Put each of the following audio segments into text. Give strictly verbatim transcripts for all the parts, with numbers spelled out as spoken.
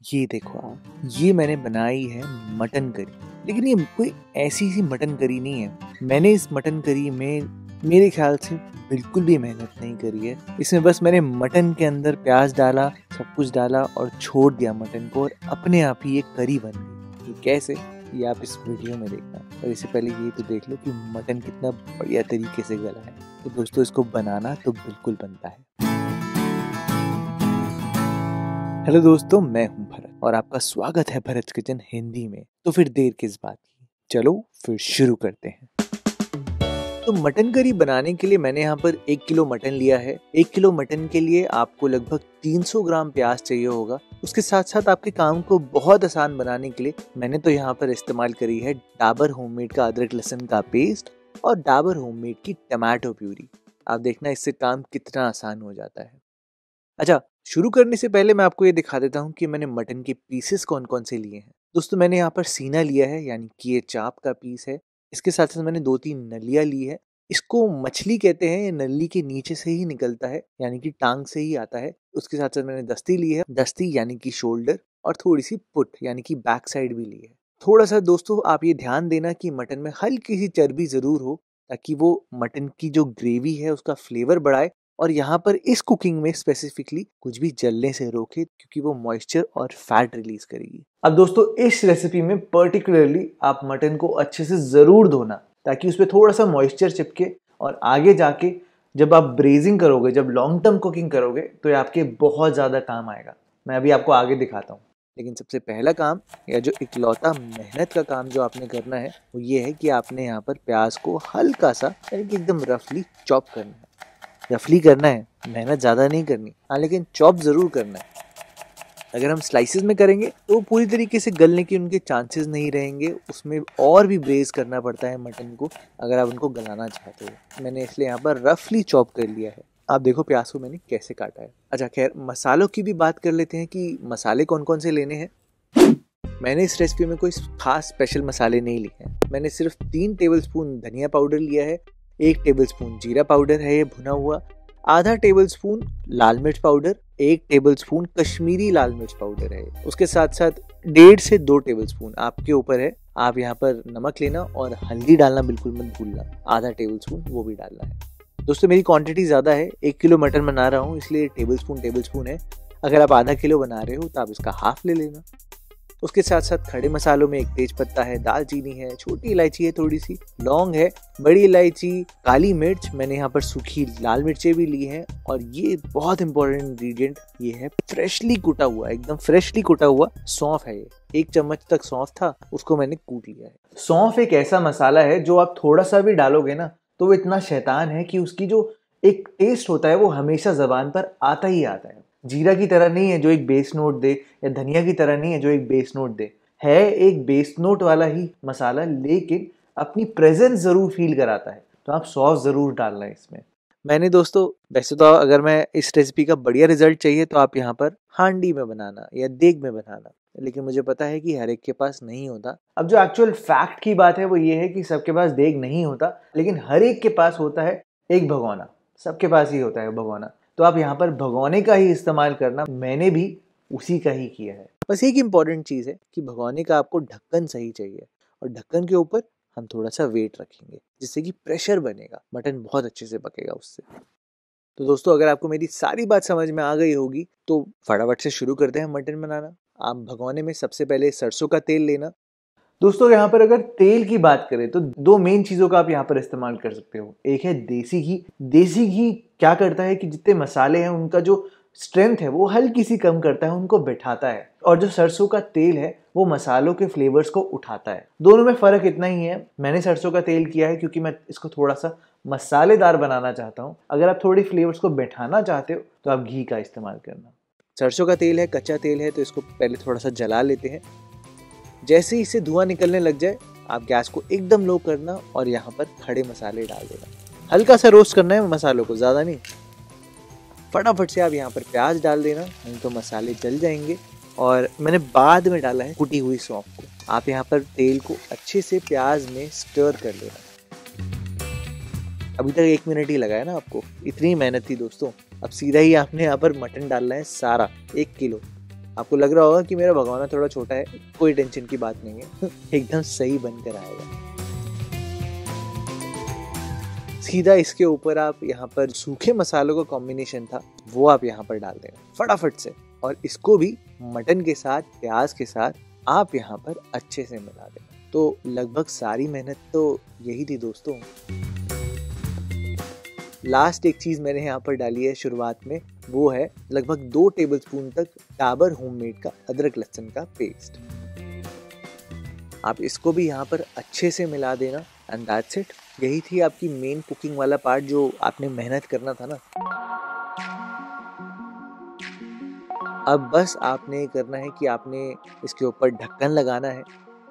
ये देखो आप, ये मैंने बनाई है मटन करी। लेकिन ये कोई ऐसी सी मटन करी नहीं है। मैंने इस मटन करी में मेरे ख्याल से बिल्कुल भी मेहनत नहीं करी है। इसमें बस मैंने मटन के अंदर प्याज डाला, सब कुछ डाला और छोड़ दिया मटन को, और अपने आप ही एक करी बन गई। ये कैसे, ये आप इस वीडियो में देखना। और इससे पहले ये तो देख लो कि मटन कितना बढ़िया तरीके से गला है। तो दोस्तों, इसको बनाना तो बिल्कुल बनता है। हेलो दोस्तों, मैं हूं भरत और आपका स्वागत है भरत किचन हिंदी में। तो फिर देर किस बात की, चलो फिर शुरू करते हैं। तो मटन करी बनाने के लिए मैंने यहाँ पर एक किलो मटन लिया है। एक किलो मटन के लिए आपको लगभग तीन सौ ग्राम प्याज चाहिए होगा। उसके साथ साथ आपके काम को बहुत आसान बनाने के लिए मैंने तो यहाँ पर इस्तेमाल करी है डाबर होममेड का अदरक लहसुन का पेस्ट और डाबर होममेड की टमाटो प्यूरी। आप देखना इससे काम कितना आसान हो जाता है। अच्छा, शुरू करने से पहले मैं आपको ये दिखा देता हूँ कि मैंने मटन के पीसेस कौन कौन से लिए हैं। दोस्तों, मैंने यहाँ पर सीना लिया है, यानी कि ये चाप का पीस है। इसके साथ साथ मैंने दो तीन नलियाँ ली है। इसको मछली कहते हैं, ये नली के नीचे से ही निकलता है, यानी कि टांग से ही आता है। उसके साथ साथ मैंने दस्ती ली है, दस्ती यानी कि शोल्डर, और थोड़ी सी पुट यानी कि बैक साइड भी ली है। थोड़ा सा दोस्तों आप ये ध्यान देना कि मटन में हल्की सी चर्बी जरूर हो, ताकि वो मटन की जो ग्रेवी है उसका फ्लेवर बढ़ाए, और यहाँ पर इस कुकिंग में स्पेसिफिकली कुछ भी जलने से रोके, क्योंकि वो मॉइस्चर और फैट रिलीज करेगी। अब दोस्तों, इस रेसिपी में पर्टिकुलरली आप मटन को अच्छे से जरूर धोना, ताकि उसपे थोड़ा सा मॉइस्चर चिपके, और आगे जाके जब आप ब्रेजिंग करोगे, जब लॉन्ग टर्म कुकिंग करोगे, तो ये आपके बहुत ज्यादा काम आएगा। मैं अभी आपको आगे दिखाता हूँ। लेकिन सबसे पहला काम, या जो इकलौता मेहनत का काम जो आपने करना है, वो ये है कि आपने यहाँ पर प्याज को हल्का सा, यानी कि एकदम रफली चॉप करना है। रफली करना है, मेहनत ज़्यादा नहीं करनी, हाँ, लेकिन चॉप ज़रूर करना है। अगर हम स्लाइसेस में करेंगे तो पूरी तरीके से गलने के उनके चांसेस नहीं रहेंगे। उसमें और भी ब्रेज करना पड़ता है मटन को, अगर आप उनको गलाना चाहते हो। मैंने इसलिए यहाँ पर रफली चॉप कर लिया है। आप देखो प्याज को मैंने कैसे काटा है। अच्छा खैर, मसालों की भी बात कर लेते हैं कि मसाले कौन कौन से लेने हैं। मैंने इस रेसिपी में कोई खास स्पेशल मसाले नहीं लिए हैं। मैंने सिर्फ तीन टेबलस्पून धनिया पाउडर लिया है, एक टेबलस्पून जीरा पाउडर है ये भुना हुआ, आधा टेबलस्पून लाल मिर्च पाउडर, एक टेबलस्पून कश्मीरी लाल मिर्च पाउडर है। उसके साथ साथ डेढ़ से दो टेबलस्पून, आपके ऊपर है, आप यहाँ पर नमक लेना, और हल्दी डालना बिल्कुल मत भूलना, आधा टेबलस्पून वो भी डालना है। दोस्तों, मेरी क्वांटिटी ज़्यादा है, एक किलो मटन बना रहा हूँ, इसलिए टेबलस्पून टेबलस्पून है। अगर आप आधा किलो बना रहे हो तो आप इसका हाफ ले लेना। उसके साथ साथ खड़े मसालों में एक तेज पत्ता है, दालचीनी है, छोटी इलायची है, थोड़ी सी लौंग है, बड़ी इलायची, काली मिर्च, मैंने यहाँ पर सूखी लाल मिर्चें भी ली हैं, और ये बहुत इंपॉर्टेंट इंग्रेडिएंट ये है फ्रेशली कुटा हुआ, एकदम फ्रेशली कुटा हुआ सौंफ है। ये एक चम्मच तक सौंफ था, उसको मैंने कूट लिया है। सौंफ एक ऐसा मसाला है जो आप थोड़ा सा भी डालोगे ना, तो वो इतना शैतान है कि उसकी जो एक टेस्ट होता है वो हमेशा जबान पर आता ही आता है। जीरा की तरह नहीं है जो एक बेस नोट दे, या धनिया की तरह नहीं है जो एक बेस नोट दे। है एक बेस नोट वाला ही मसाला, लेकिन अपनी प्रेजेंस जरूर फील कराता है। तो आप सॉस जरूर डालना है इसमें। मैंने दोस्तों, वैसे तो अगर मैं इस रेसिपी का बढ़िया रिजल्ट चाहिए तो आप यहाँ पर हांडी में बनाना या देग में बनाना, लेकिन मुझे पता है कि हर एक के पास नहीं होता। अब जो एक्चुअल फैक्ट की बात है वो ये है कि सबके पास देग नहीं होता, लेकिन हर एक के पास होता है एक भगोना। सबके पास ही होता है भगोना, तो आप यहाँ पर भगोने का ही इस्तेमाल करना। मैंने भी उसी का ही किया है। बस एक इम्पॉर्टेंट चीज़ है कि भगोने का आपको ढक्कन सही चाहिए, और ढक्कन के ऊपर हम थोड़ा सा वेट रखेंगे, जिससे कि प्रेशर बनेगा, मटन बहुत अच्छे से पकेगा उससे। तो दोस्तों, अगर आपको मेरी सारी बात समझ में आ गई होगी तो फटाफट से शुरू करते हैं मटन बनाना। आप भगोने में सबसे पहले सरसों का तेल लेना। दोस्तों, यहाँ पर अगर तेल की बात करें तो दो मेन चीज़ों का आप यहाँ पर इस्तेमाल कर सकते हो। एक है देसी घी। देसी घी क्या करता है कि जितने मसाले हैं उनका जो स्ट्रेंथ है वो हल्की सी कम करता है, उनको बैठाता है। और जो सरसों का तेल है वो मसालों के फ्लेवर्स को उठाता है। दोनों में फ़र्क इतना ही है, मैंने सरसों का तेल किया है क्योंकि मैं इसको थोड़ा सा मसालेदार बनाना चाहता हूँ। अगर आप थोड़ी फ्लेवर्स को बैठाना चाहते हो तो आप घी का इस्तेमाल करना। सरसों का तेल है, कच्चा तेल है, तो इसको पहले थोड़ा सा जला लेते हैं। जैसे ही इससे धुआं निकलने लग जाए, आप गैस को एकदम लो करना, और यहाँ पर खड़े मसाले डाल देना। हल्का सा रोस्ट करना है मसालों को, ज़्यादा नहीं। फटाफट से आप यहाँ पर प्याज डाल देना, नहीं तो मसाले जल जाएंगे। और मैंने बाद में डाला है कुटी हुई सौंफ को। आप यहाँ पर तेल को अच्छे से प्याज में स्टर कर लेना। अभी तक एक मिनट ही लगा है ना आपको, इतनी मेहनत थी दोस्तों। अब सीधा ही आपने यहाँ पर मटन डालना है सारा, एक किलो। आपको लग रहा होगा कि मेरा भगोना थोड़ा छोटा है, कोई टेंशन की बात नहीं है एकदम सही बनकर आएगा। सीधा इसके ऊपर आप यहाँ पर सूखे मसालों का कॉम्बिनेशन था वो आप यहाँ पर डाल देना फटाफट से, और इसको भी मटन के साथ प्याज के साथ आप यहाँ पर अच्छे से मिला देना। तो लगभग सारी मेहनत तो यही थी दोस्तों। लास्ट एक चीज मैंने यहाँ पर डाली है शुरुआत में, वो है लगभग दो टेबलस्पून तक डाबर होममेड का अदरक लहसुन का पेस्ट। आप इसको भी यहाँ पर अच्छे से मिला देना एंड दैट्स इट। यही थी आपकी मेन कुकिंग वाला पार्ट जो आपने मेहनत करना था ना। अब बस आपने करना है कि आपने इसके ऊपर ढक्कन लगाना है,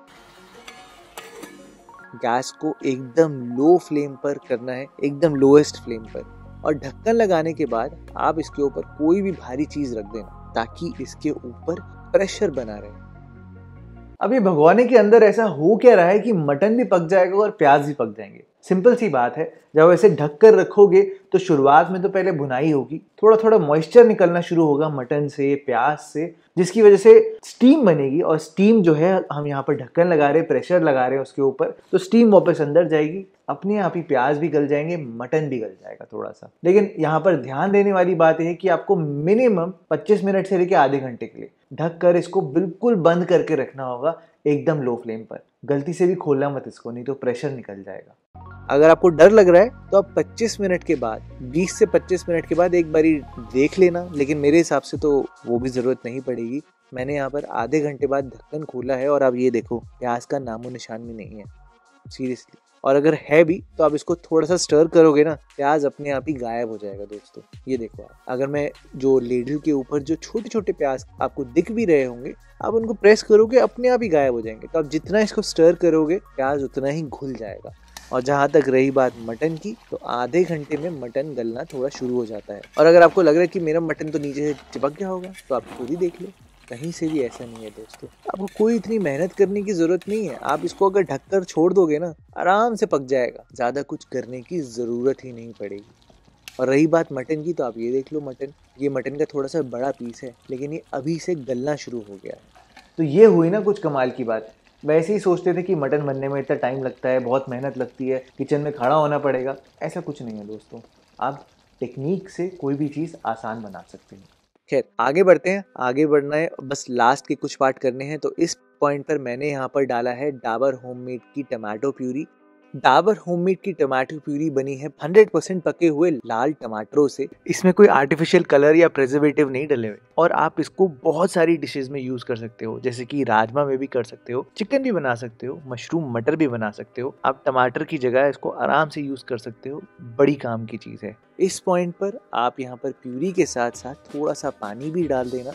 गैस को एकदम लो फ्लेम पर करना है, एकदम लोएस्ट फ्लेम पर, और ढक्कन लगाने के बाद आप इसके ऊपर कोई भी भारी चीज रख देना ताकि इसके ऊपर प्रेशर बना रहे। अब ये भगोने के अंदर ऐसा हो क्या रहा है कि मटन भी पक जाएगा और प्याज भी पक जाएंगे। सिंपल सी बात है, जब ऐसे ढक कर रखोगे तो शुरुआत में तो पहले भुनाई होगी, थोड़ा थोड़ा मॉइस्चर निकलना शुरू होगा मटन से, प्याज से, जिसकी वजह से स्टीम बनेगी, और स्टीम जो है हम यहाँ पर ढक्कन लगा रहे हैं, प्रेशर लगा रहे हैं उसके ऊपर, तो स्टीम वापस अंदर जाएगी, अपने आप ही प्याज भी गल जाएंगे, मटन भी गल जाएगा थोड़ा सा। लेकिन यहाँ पर ध्यान देने वाली बात यह है कि आपको मिनिमम पच्चीस मिनट से लेकर आधे घंटे के लिए ढक कर इसको बिल्कुल बंद करके रखना होगा, एकदम लो फ्लेम पर। गलती से भी खोलना मत इसको, नहीं तो प्रेशर निकल जाएगा। अगर आपको डर लग रहा है तो आप पच्चीस मिनट के बाद, बीस से पच्चीस मिनट के बाद एक बारी देख लेना, लेकिन मेरे हिसाब से तो वो भी जरूरत नहीं पड़ेगी। मैंने यहाँ पर आधे घंटे बाद ढक्कन खोला है और आप ये देखो प्याज का नामो निशान भी नहीं है, सीरियसली। और अगर है भी तो आप इसको थोड़ा सा स्टर करोगे ना, प्याज अपने आप ही गायब हो जाएगा दोस्तों। ये देखो आप, अगर मैं जो लेडल के ऊपर जो छोटे छोटे प्याज आपको दिख भी रहे होंगे, आप उनको प्रेस करोगे अपने आप ही गायब हो जाएंगे। तो आप जितना इसको स्टर करोगे प्याज उतना ही घुल जाएगा। और जहाँ तक रही बात मटन की, तो आधे घंटे में मटन गलना थोड़ा शुरू हो जाता है। और अगर आपको लग रहा है कि मेरा मटन तो नीचे से चिपक गया होगा, तो आप खुद ही देख लो, कहीं से भी ऐसा नहीं है दोस्तों। आपको कोई इतनी मेहनत करने की जरूरत नहीं है, आप इसको अगर ढककर छोड़ दोगे ना, आराम से पक जाएगा, ज्यादा कुछ करने की जरूरत ही नहीं पड़ेगी। और रही बात मटन की, तो आप ये देख लो, मटन ये मटन का थोड़ा सा बड़ा पीस है, लेकिन ये अभी से गलना शुरू हो गया है। तो ये हुई ना कुछ कमाल की बात। वैसे ही सोचते थे कि मटन बनने में इतना टाइम लगता है, बहुत मेहनत लगती है, किचन में खड़ा होना पड़ेगा। ऐसा कुछ नहीं है दोस्तों, आप टेक्निक से कोई भी चीज़ आसान बना सकते हैं। खैर आगे बढ़ते हैं, आगे बढ़ना है, बस लास्ट के कुछ पार्ट करने हैं। तो इस पॉइंट पर मैंने यहाँ पर डाला है डाबर होममेड की टमाटो प्यूरी। डाबर होममेड की टमाटो प्यूरी बनी है हंड्रेड परसेंट पके हुए लाल टमाटरों से। इसमें कोई आर्टिफिशियल कलर या प्रिजर्वेटिव नहीं डले हुए, और आप इसको बहुत सारी डिशेस में यूज कर सकते हो, जैसे कि राजमा में भी कर सकते हो, चिकन भी बना सकते हो, मशरूम मटर भी बना सकते हो। आप टमाटर की जगह इसको आराम से यूज कर सकते हो, बड़ी काम की चीज है। इस पॉइंट पर आप यहाँ पर प्यूरी के साथ साथ थोड़ा सा पानी भी डाल देना।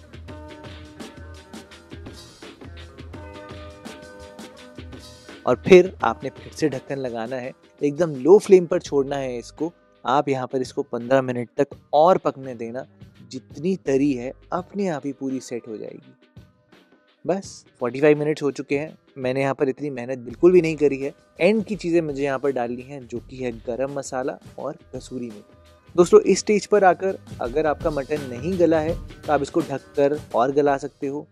और फिर आपने फिर से ढक्कन लगाना है, एकदम लो फ्लेम पर छोड़ना है इसको। आप यहाँ पर इसको पंद्रह मिनट तक और पकने देना। जितनी तरी है अपने आप ही पूरी सेट हो जाएगी। बस पैंतालीस मिनट्स हो चुके हैं। मैंने यहाँ पर इतनी मेहनत बिल्कुल भी नहीं करी है। एंड की चीज़ें मुझे यहाँ पर डालनी है, जो कि है गरम मसाला और कसूरी मेथी। दोस्तों इस स्टेज पर आकर अगर आपका मटन नहीं गला है तो आप इसको ढककर और गला सकते हो।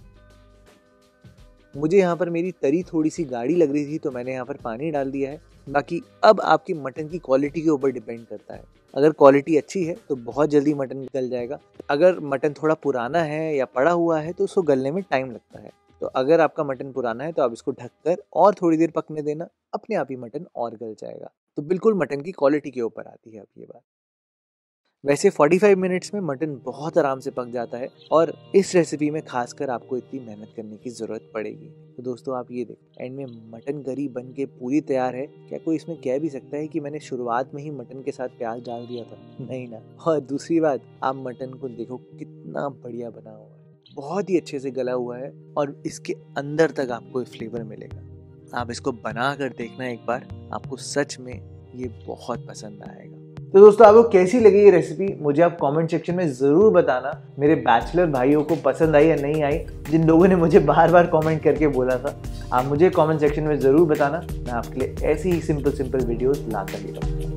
मुझे यहाँ पर मेरी तरी थोड़ी सी गाढ़ी लग रही थी, तो मैंने यहाँ पर पानी डाल दिया है। बाकी अब आपकी मटन की क्वालिटी के ऊपर डिपेंड करता है। अगर क्वालिटी अच्छी है तो बहुत जल्दी मटन गल जाएगा। अगर मटन थोड़ा पुराना है या पड़ा हुआ है तो उसको गलने में टाइम लगता है। तो अगर आपका मटन पुराना है तो आप इसको ढककर और थोड़ी देर पकने देना, अपने आप ही मटन और गल जाएगा। तो बिल्कुल मटन की क्वालिटी के ऊपर आती है अब ये बात। वैसे पैंतालीस मिनट्स में मटन बहुत आराम से पक जाता है, और इस रेसिपी में खासकर आपको इतनी मेहनत करने की ज़रूरत पड़ेगी। तो दोस्तों आप ये देखो, एंड में मटन करी बन के पूरी तैयार है। क्या कोई इसमें कह भी सकता है कि मैंने शुरुआत में ही मटन के साथ प्याज डाल दिया था? नहीं ना। और दूसरी बात, आप मटन को देखो कितना बढ़िया बना हुआ है, बहुत ही अच्छे से गला हुआ है, और इसके अंदर तक आपको फ्लेवर मिलेगा। आप इसको बना कर देखना एक बार, आपको सच में ये बहुत पसंद आएगा। तो दोस्तों आपको कैसी लगी ये रेसिपी, मुझे आप कमेंट सेक्शन में ज़रूर बताना। मेरे बैचलर भाइयों को पसंद आई या नहीं आई, जिन लोगों ने मुझे बार बार कमेंट करके बोला था, आप मुझे कमेंट सेक्शन में ज़रूर बताना। मैं आपके लिए ऐसी ही सिंपल सिंपल वीडियोस लाता रहूँगा।